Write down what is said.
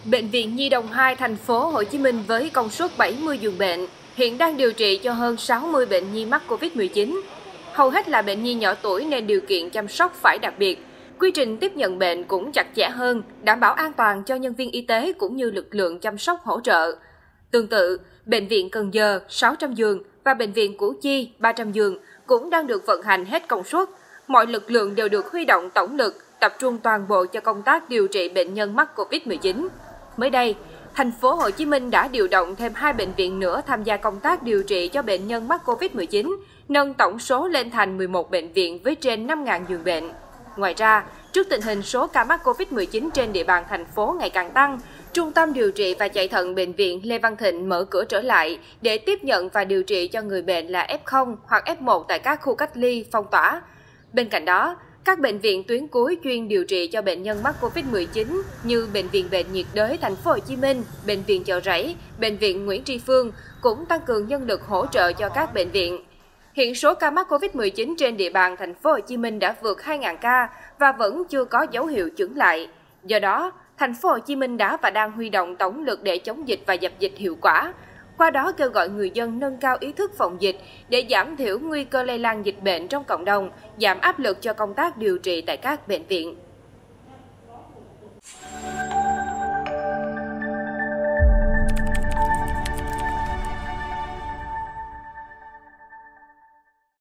Bệnh viện Nhi đồng 2 thành phố Hồ Chí Minh với công suất 70 giường bệnh hiện đang điều trị cho hơn 60 bệnh nhi mắc Covid-19. Hầu hết là bệnh nhi nhỏ tuổi nên điều kiện chăm sóc phải đặc biệt. Quy trình tiếp nhận bệnh cũng chặt chẽ hơn, đảm bảo an toàn cho nhân viên y tế cũng như lực lượng chăm sóc hỗ trợ. Tương tự, Bệnh viện Cần Giờ 600 giường và Bệnh viện Củ Chi 300 giường cũng đang được vận hành hết công suất. Mọi lực lượng đều được huy động tổng lực, tập trung toàn bộ cho công tác điều trị bệnh nhân mắc Covid-19. Mới đây, thành phố Hồ Chí Minh đã điều động thêm 2 bệnh viện nữa tham gia công tác điều trị cho bệnh nhân mắc Covid-19, nâng tổng số lên thành 11 bệnh viện với trên 5.000 giường bệnh. Ngoài ra, trước tình hình số ca mắc Covid-19 trên địa bàn thành phố ngày càng tăng, Trung tâm điều trị và chạy thận Bệnh viện Lê Văn Thịnh mở cửa trở lại để tiếp nhận và điều trị cho người bệnh là F0 hoặc F1 tại các khu cách ly, phong tỏa. Bên cạnh đó, các bệnh viện tuyến cuối chuyên điều trị cho bệnh nhân mắc Covid-19 như Bệnh viện Bệnh nhiệt đới Thành phố Hồ Chí Minh, Bệnh viện Chợ Rẫy, Bệnh viện Nguyễn Tri Phương cũng tăng cường nhân lực hỗ trợ cho các bệnh viện. Hiện số ca mắc Covid-19 trên địa bàn Thành phố Hồ Chí Minh đã vượt 2.000 ca và vẫn chưa có dấu hiệu chững lại. Do đó, Thành phố Hồ Chí Minh đã và đang huy động tổng lực để chống dịch và dập dịch hiệu quả. Qua đó kêu gọi người dân nâng cao ý thức phòng dịch để giảm thiểu nguy cơ lây lan dịch bệnh trong cộng đồng, giảm áp lực cho công tác điều trị tại các bệnh viện.